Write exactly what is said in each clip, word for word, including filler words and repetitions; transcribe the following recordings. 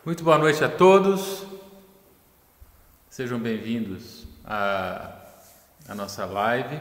Muito boa noite a todos, sejam bem-vindos à, à nossa live.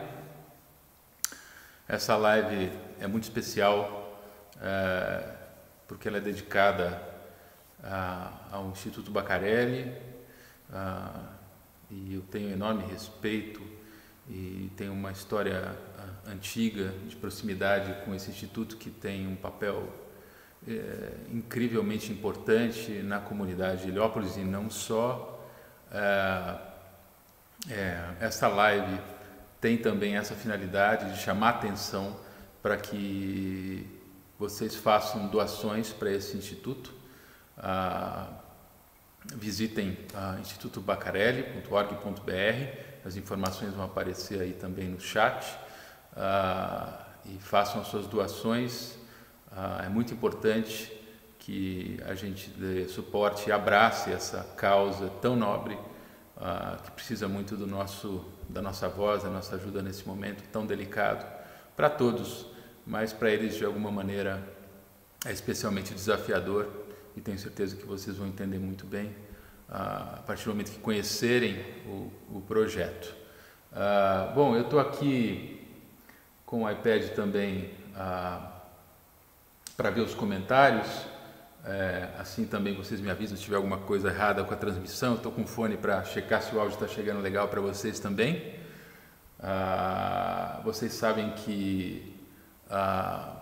Essa live é muito especial é, porque ela é dedicada a, ao Instituto Bacarelli a, e eu tenho enorme respeito e tenho uma história a, antiga de proximidade com esse instituto que tem um papel É, incrivelmente importante na comunidade de Ilhéupolis e não só. É, é, esta live tem também essa finalidade de chamar atenção para que vocês façam doações para esse instituto. Ah, visitem ah, instituto bacarelli ponto org ponto br, as informações vão aparecer aí também no chat, ah, e façam as suas doações. Ah, é muito importante que a gente dê suporte e abrace essa causa tão nobre, ah, que precisa muito do nosso, da nossa voz, da nossa ajuda nesse momento tão delicado para todos, mas para eles de alguma maneira é especialmente desafiador e tenho certeza que vocês vão entender muito bem ah, a partir do momento que conhecerem o, o projeto. Ah, bom, eu estou aqui com o iPad também ah, para ver os comentários, é, assim também vocês me avisam se tiver alguma coisa errada com a transmissão. Estou com o fone para checar se o áudio está chegando legal para vocês também. Ah, vocês sabem que ah,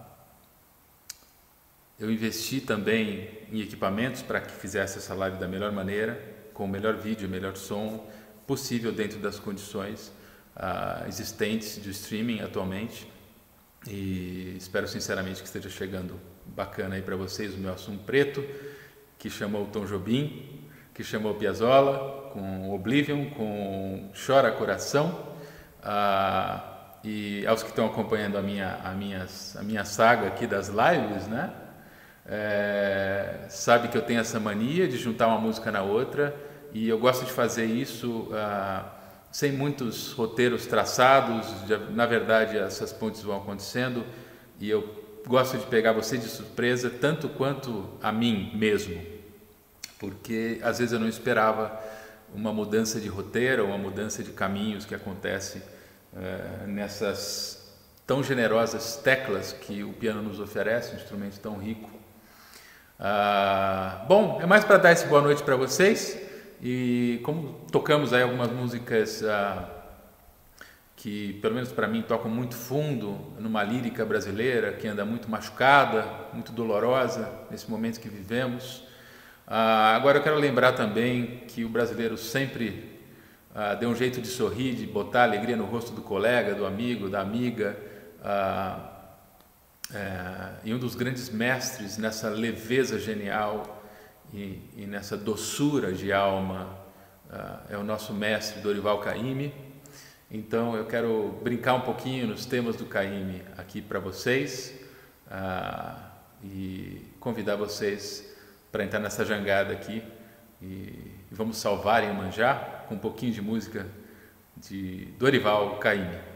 eu investi também em equipamentos para que fizesse essa live da melhor maneira, com o melhor vídeo, o melhor som possível dentro das condições ah, existentes de streaming atualmente. E espero sinceramente que esteja chegando bacana aí para vocês o meu assunto preto, que chamou Tom Jobim, que chamou Piazzolla, com Oblivion, com Chora Coração, ah, e aos que estão acompanhando a minha, a, minhas, a minha saga aqui das lives, né? É, sabe que eu tenho essa mania de juntar uma música na outra e eu gosto de fazer isso ah, sem muitos roteiros traçados. Na verdade, essas pontes vão acontecendo e eu gosto de pegar você de surpresa tanto quanto a mim mesmo, porque às vezes eu não esperava uma mudança de roteiro, uma mudança de caminhos que acontece é, nessas tão generosas teclas que o piano nos oferece, um instrumento tão rico. Ah, bom, é mais para dar essa boa noite para vocês. E como tocamos aí algumas músicas ah, que, pelo menos para mim, tocam muito fundo numa lírica brasileira que anda muito machucada, muito dolorosa nesse momento que vivemos. Ah, agora eu quero lembrar também que o brasileiro sempre ah, deu um jeito de sorrir, de botar alegria no rosto do colega, do amigo, da amiga. Ah, é, e um dos grandes mestres nessa leveza genial E, e nessa doçura de alma uh, é o nosso mestre Dorival Caymmi. Então eu quero brincar um pouquinho nos temas do Caymmi aqui para vocês uh, e convidar vocês para entrar nessa jangada aqui e, e vamos salvar Iemanjá com um pouquinho de música de Dorival Caymmi.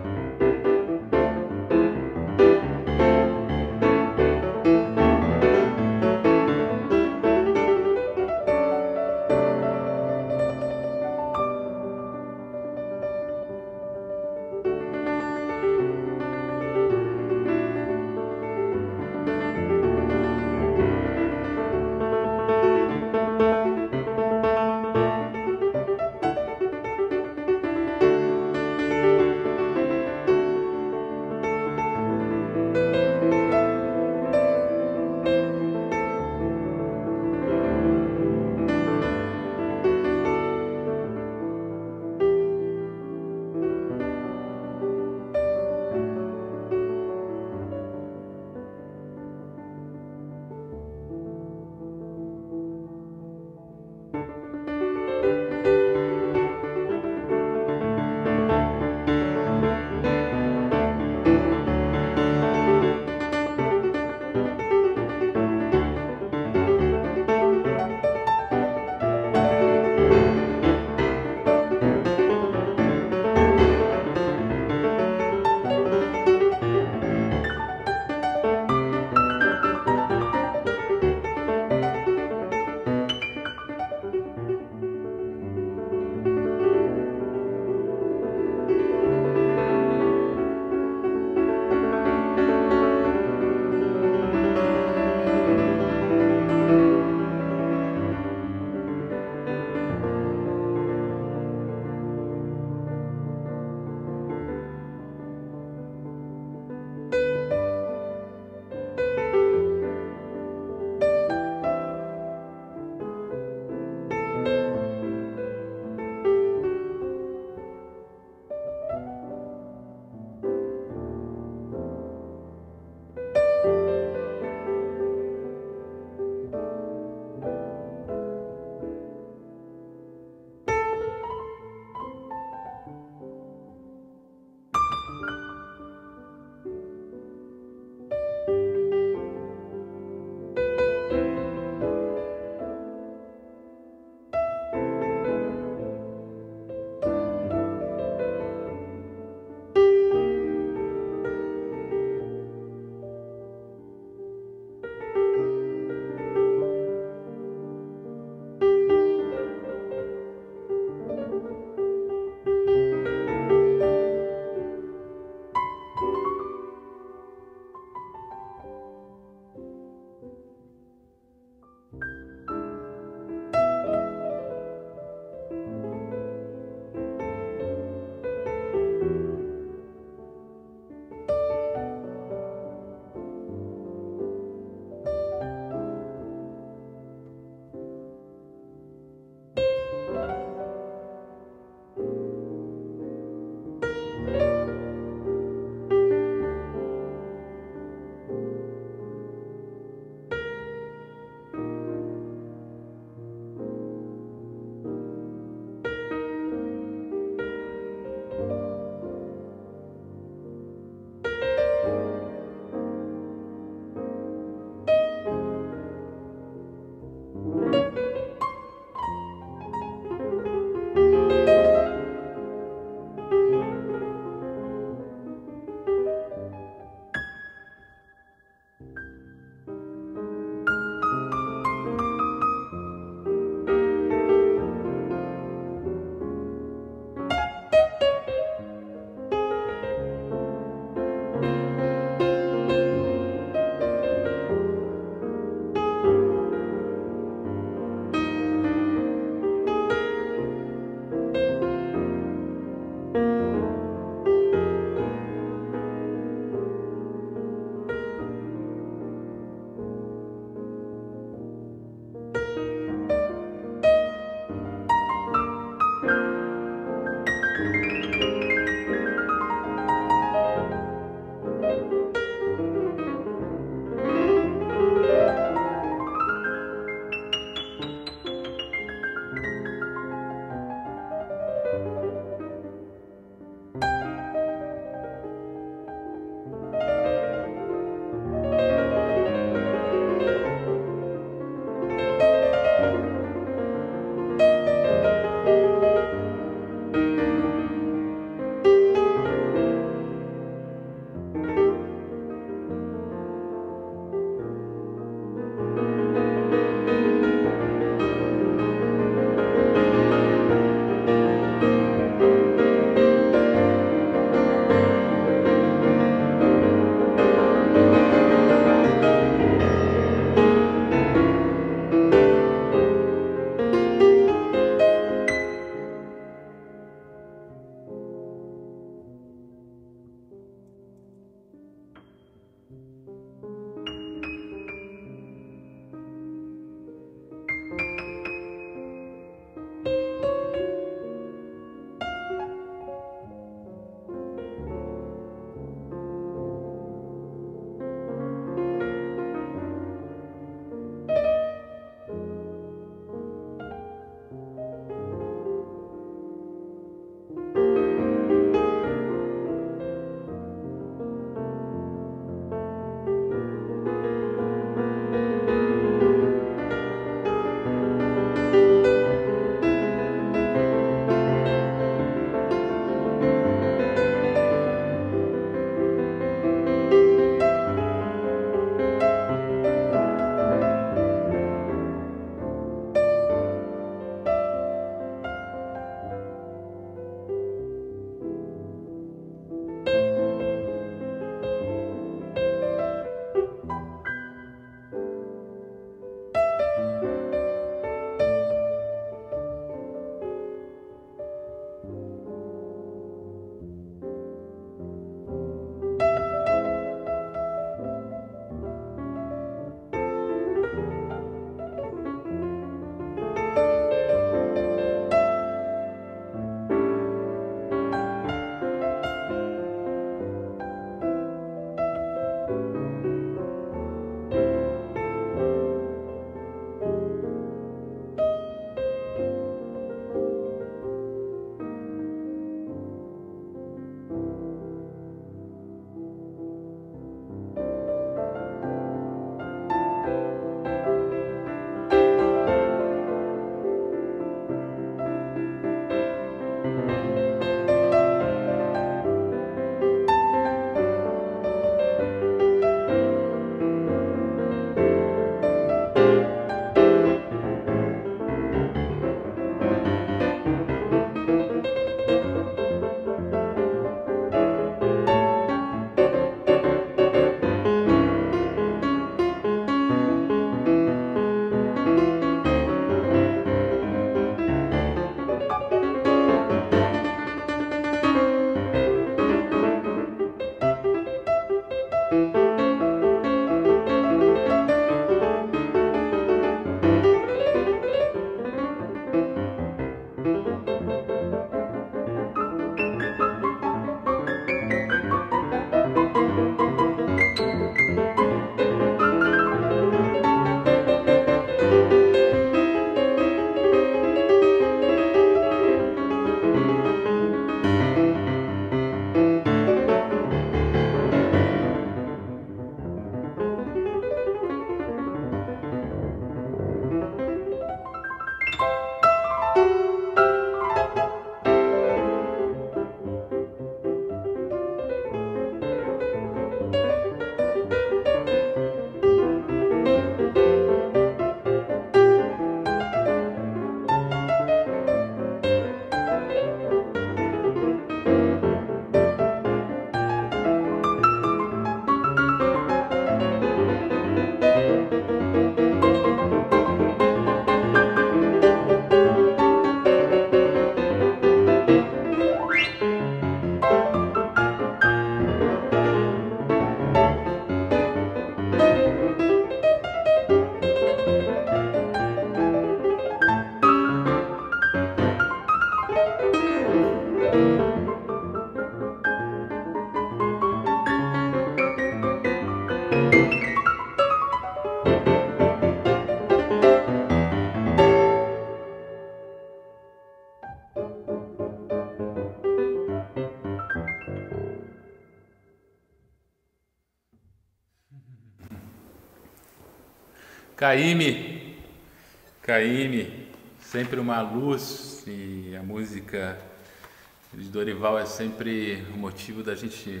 Caymmi, Caymmi, sempre uma luz, e a música de Dorival é sempre o motivo da gente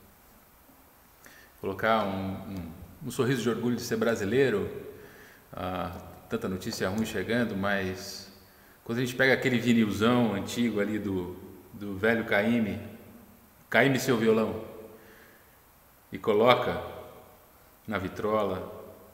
colocar um, um, um sorriso de orgulho de ser brasileiro. Ah, tanta notícia ruim chegando, mas quando a gente pega aquele vinilzão antigo ali do, do velho Caymmi, Caymmi Seu Violão, e coloca na vitrola,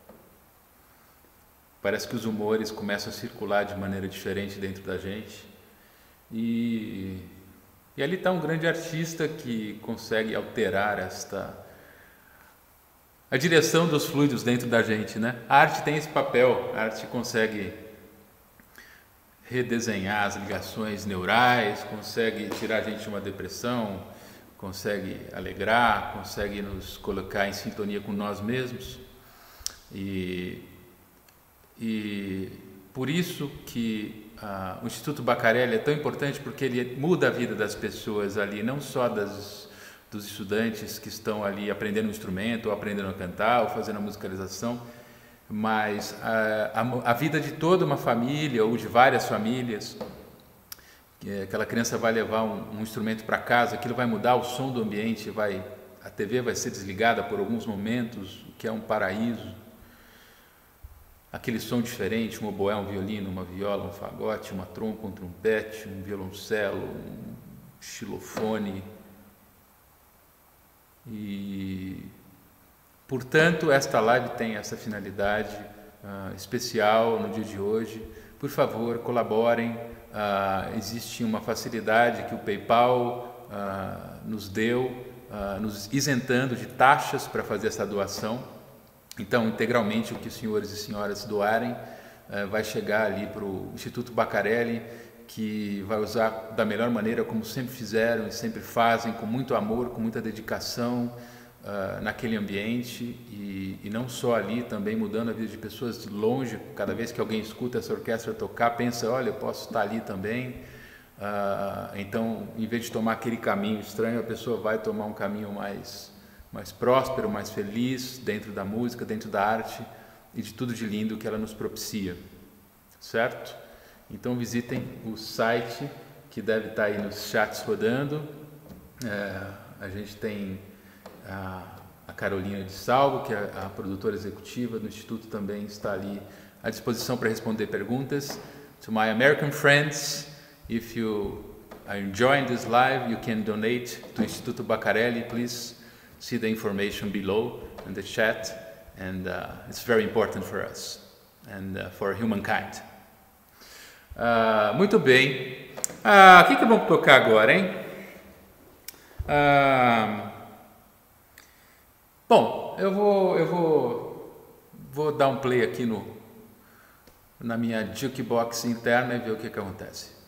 parece que os humores começam a circular de maneira diferente dentro da gente. E, e ali está um grande artista que consegue alterar esta a direção dos fluidos dentro da gente, né? A arte tem esse papel, a arte consegue redesenhar as ligações neurais, consegue tirar a gente de uma depressão, consegue alegrar, consegue nos colocar em sintonia com nós mesmos. E E por isso que ah, o Instituto Bacarelli é tão importante, porque ele muda a vida das pessoas ali, não só das, dos estudantes que estão ali aprendendo um instrumento, ou aprendendo a cantar, ou fazendo a musicalização, mas a, a, a vida de toda uma família, ou de várias famílias. Aquela criança vai levar um, um instrumento para casa, aquilo vai mudar o som do ambiente, vai, a T V vai ser desligada por alguns momentos, o que é um paraíso. Aquele som diferente, um oboé, um violino, uma viola, um fagote, uma trompa, um trompete, um violoncelo, um xilofone. E, portanto, esta live tem essa finalidade uh, especial no dia de hoje. Por favor, colaborem. Uh, existe uma facilidade que o PayPal uh, nos deu, uh, nos isentando de taxas para fazer essa doação. Então, integralmente, o que os senhores e senhoras doarem uh, vai chegar ali para o Instituto Bacarelli, que vai usar da melhor maneira, como sempre fizeram e sempre fazem, com muito amor, com muita dedicação uh, naquele ambiente, e, e não só ali, também mudando a vida de pessoas de longe. Cada vez que alguém escuta essa orquestra tocar, pensa, olha, eu posso estar ali também. Uh, então, em vez de tomar aquele caminho estranho, a pessoa vai tomar um caminho mais... mais próspero, mais feliz, dentro da música, dentro da arte e de tudo de lindo que ela nos propicia, certo? Então visitem o site, que deve estar aí nos chats rodando. É, a gente tem a, a Carolina de Salvo, que é a produtora executiva do Instituto, também está ali à disposição para responder perguntas. To my American friends, if you are enjoying this live, you can donate to Instituto Bacarelli, please. See the information below in the chat, and uh, it's very important for us and uh, for humankind. Uh, muito bem. O uh, que, que vamos tocar agora, hein? Uh, bom, eu vou, eu vou, vou dar um play aqui no, na minha jukebox interna e ver o que, que acontece.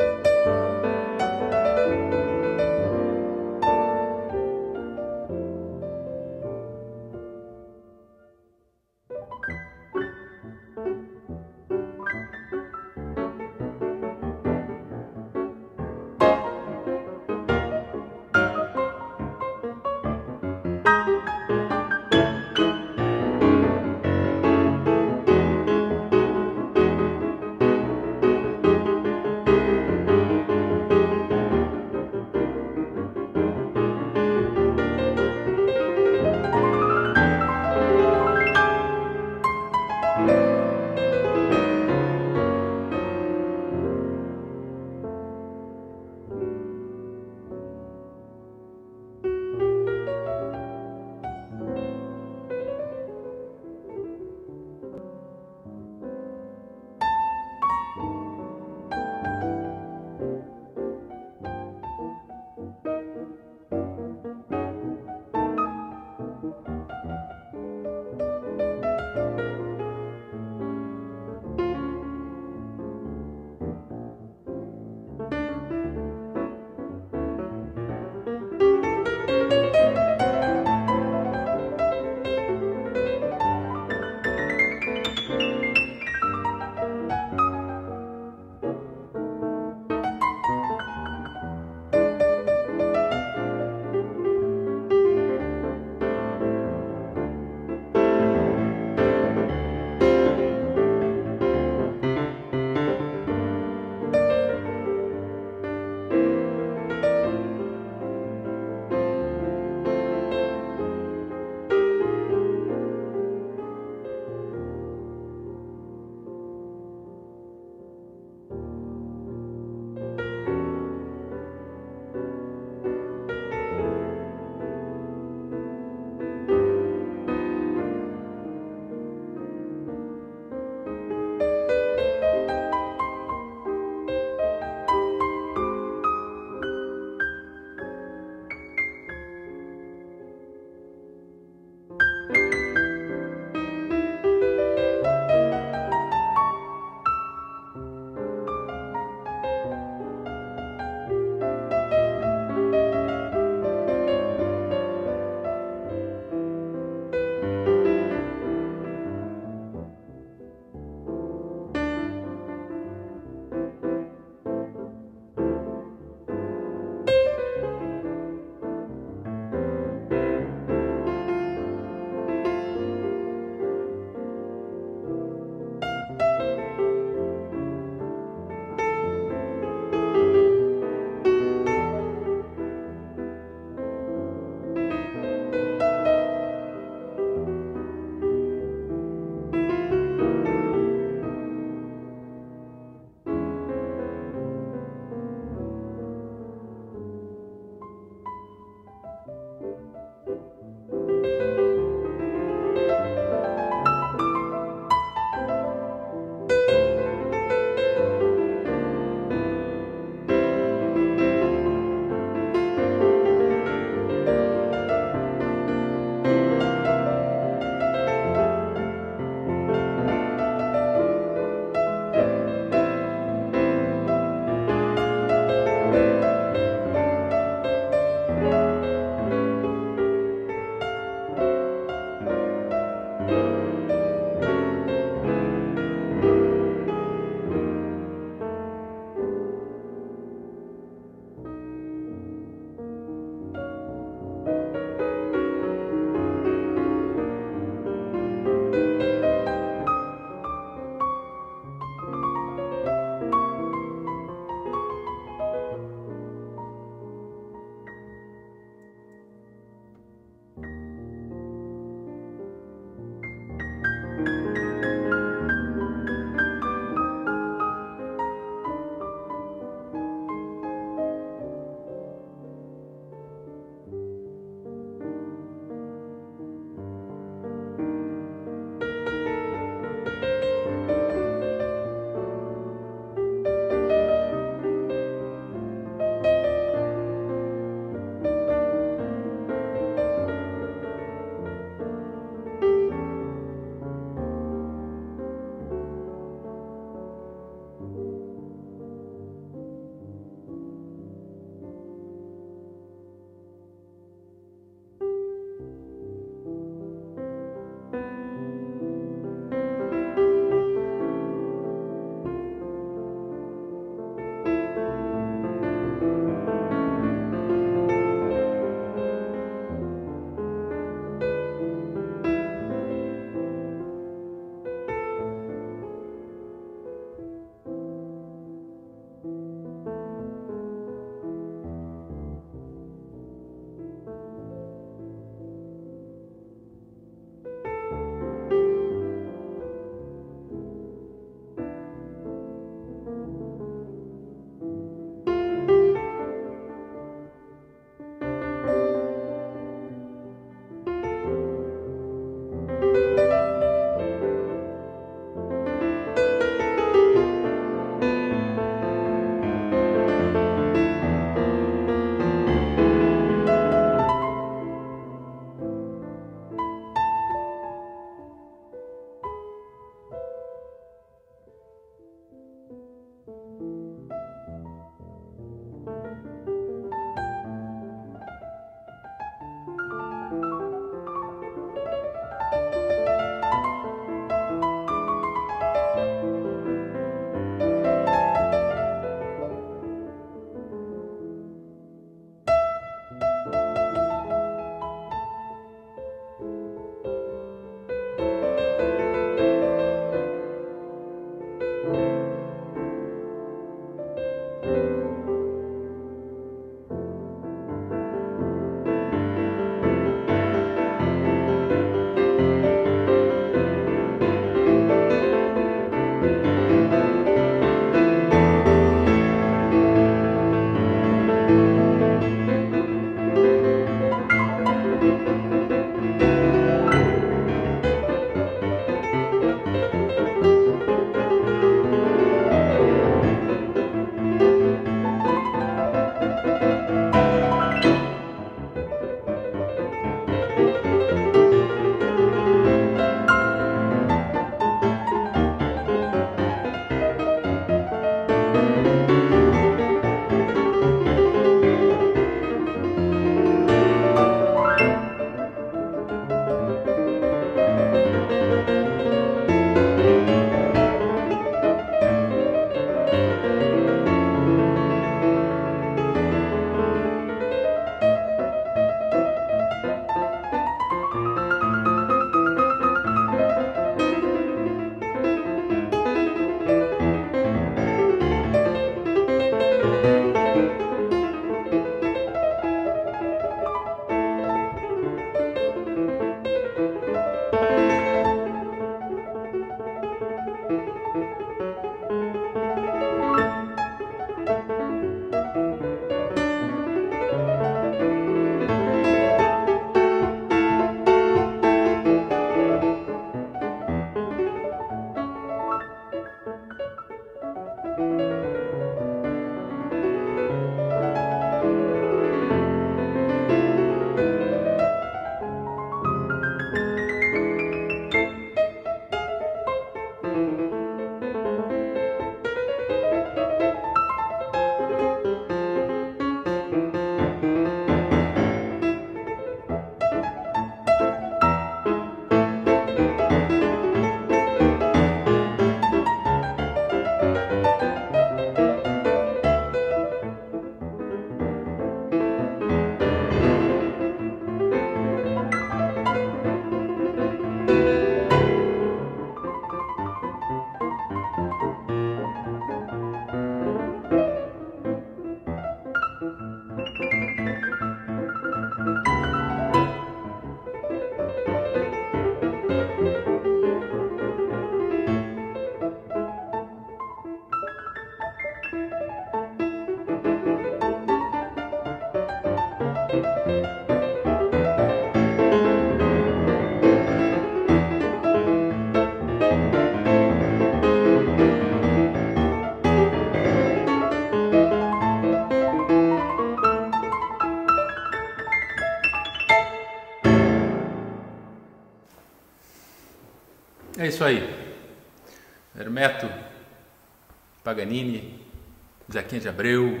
isso aí. Hermeto, Paganini, Zequinha de Abreu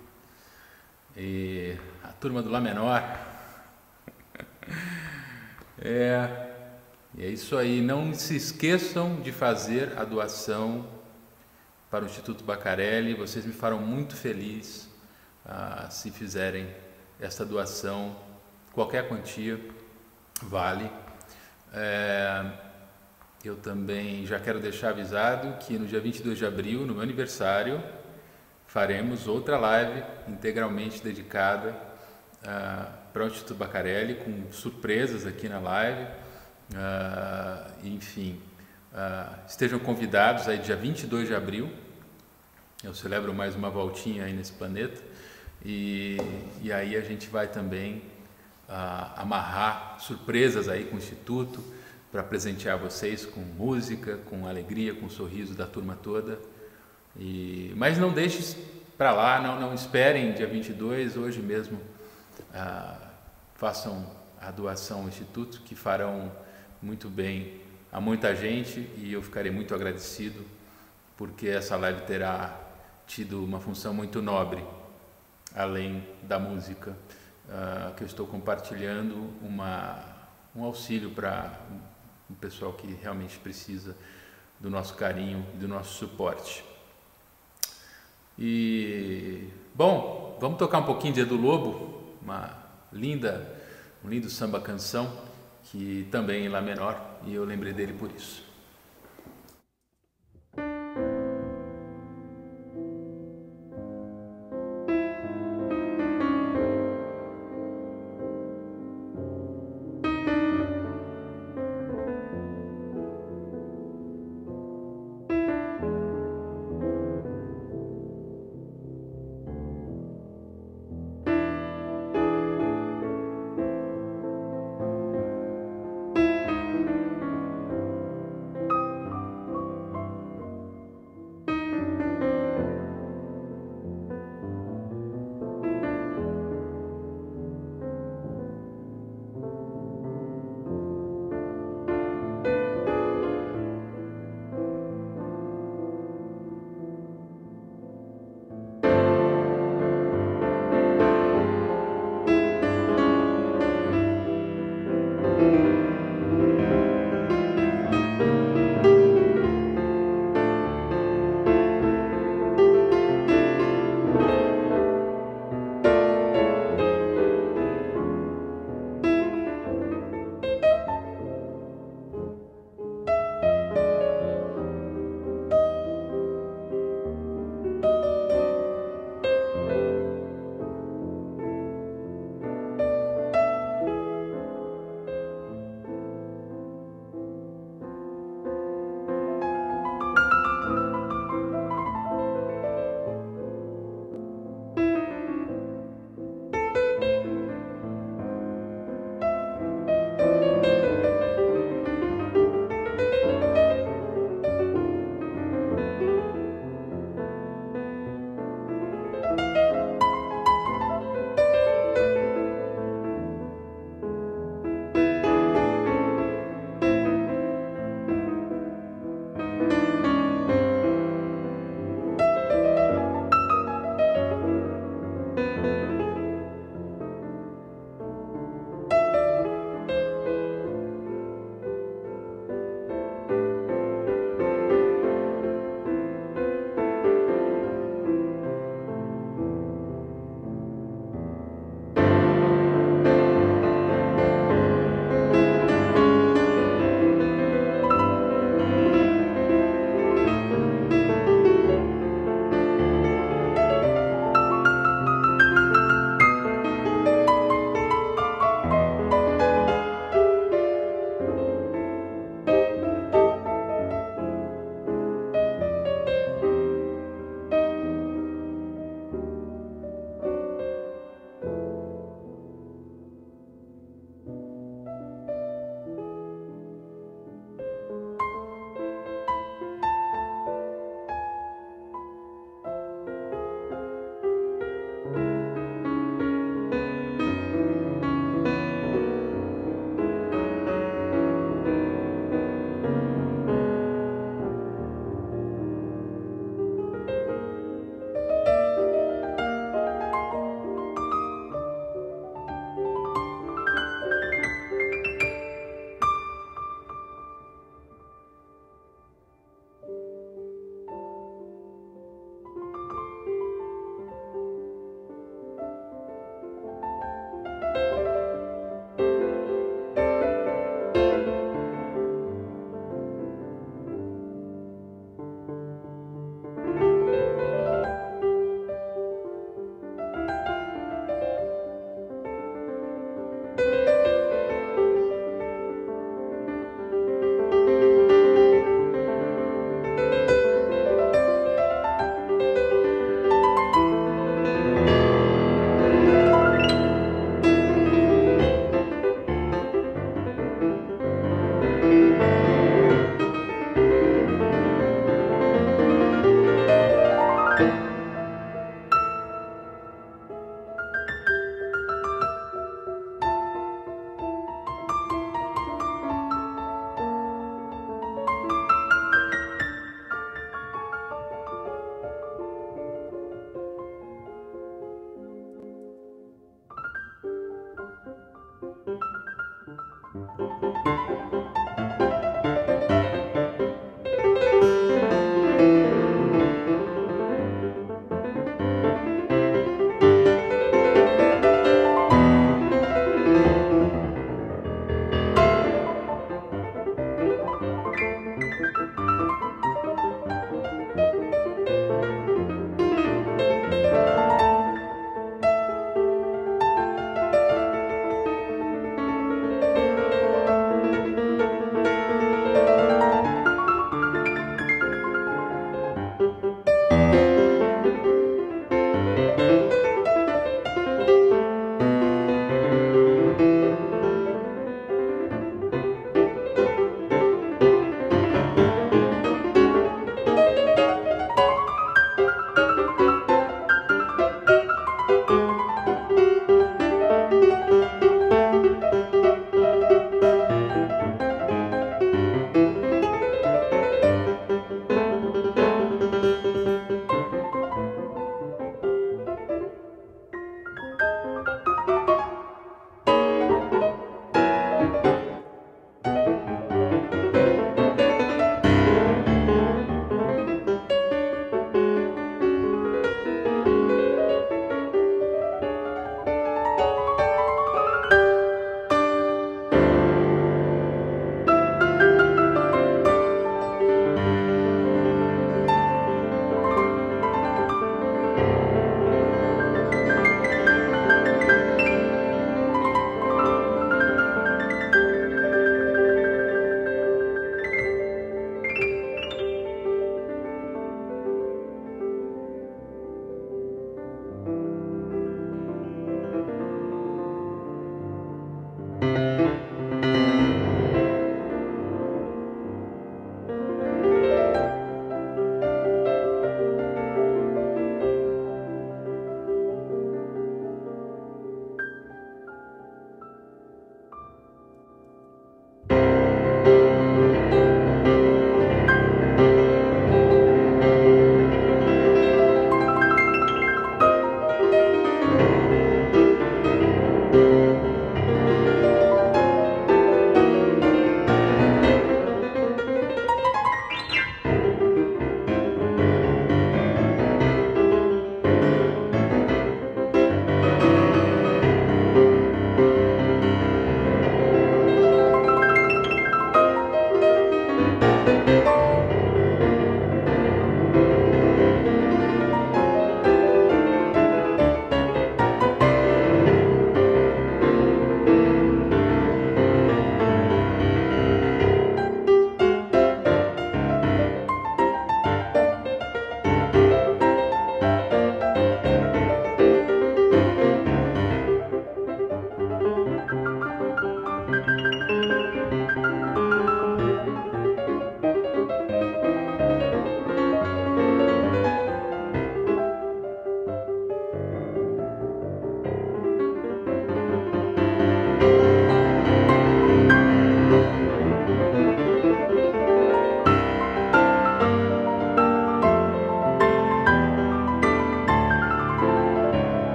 e a turma do Lá menor. É, e é isso aí. Não se esqueçam de fazer a doação para o Instituto Bacarelli. Vocês me farão muito feliz ah, se fizerem essa doação. Qualquer quantia vale. É, eu também já quero deixar avisado que no dia vinte e dois de abril, no meu aniversário, faremos outra live integralmente dedicada uh, para o Instituto Bacarelli, com surpresas aqui na live. Uh, enfim, uh, estejam convidados aí dia vinte e dois de abril. Eu celebro mais uma voltinha aí nesse planeta. E, e aí a gente vai também uh, amarrar surpresas aí com o Instituto para presentear vocês com música, com alegria, com sorriso da turma toda. E, mas não deixe para lá, não, não esperem dia vinte e dois, hoje mesmo ah, façam a doação ao Instituto, que farão muito bem a muita gente, e eu ficarei muito agradecido porque essa live terá tido uma função muito nobre, além da música, ah, que eu estou compartilhando uma, um auxílio para o pessoal que realmente precisa do nosso carinho e do nosso suporte. E, bom, vamos tocar um pouquinho de Edu Lobo, uma linda, um lindo samba canção, que também em Lá menor, e eu lembrei dele por isso.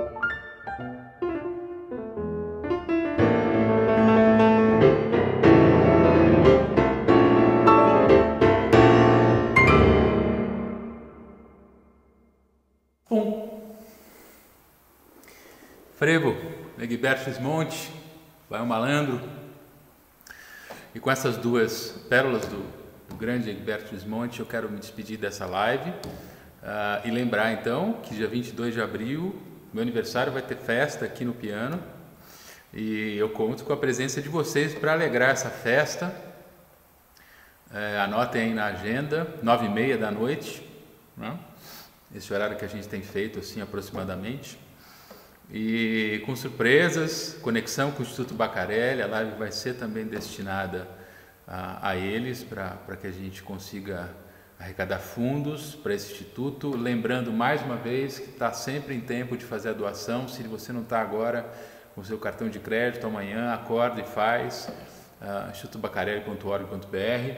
Frevo, Egberto Gismonti, vai um malandro. E com essas duas pérolas do, do grande Egberto Gismonti, eu quero me despedir dessa live uh, e lembrar então que dia vinte e dois de abril, meu aniversário, vai ter festa aqui no piano e eu conto com a presença de vocês para alegrar essa festa. Uh, anotem aí na agenda, nove e meia da noite, né? Esse horário que a gente tem feito assim aproximadamente. E com surpresas, conexão com o Instituto Bacarelli, a live vai ser também destinada a, a eles, para que a gente consiga arrecadar fundos para esse instituto. Lembrando mais uma vez que está sempre em tempo de fazer a doação. Se você não está agora com o seu cartão de crédito, amanhã acorda e faz, uh, instituto bacarelli ponto org ponto br.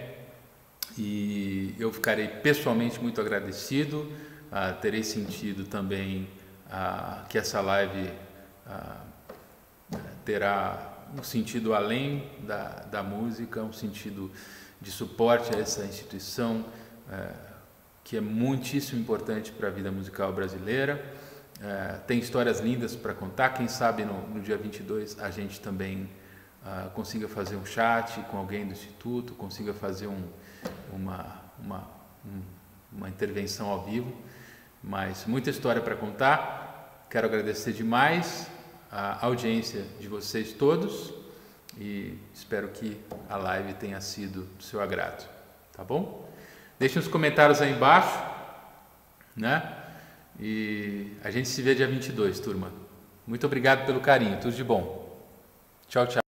E eu ficarei pessoalmente muito agradecido, uh, terei sentido também Ah, que essa live ah, terá um sentido além da, da música, um sentido de suporte a essa instituição ah, que é muitíssimo importante para a vida musical brasileira. Ah, tem histórias lindas para contar, quem sabe no, no dia vinte e dois a gente também ah, consiga fazer um chat com alguém do Instituto, consiga fazer um, uma, uma, um, uma intervenção ao vivo. Mas muita história para contar. Quero agradecer demais a audiência de vocês todos e espero que a live tenha sido do seu agrado, tá bom? Deixem os comentários aí embaixo, né? E a gente se vê dia vinte e dois, turma. Muito obrigado pelo carinho, tudo de bom. Tchau, tchau.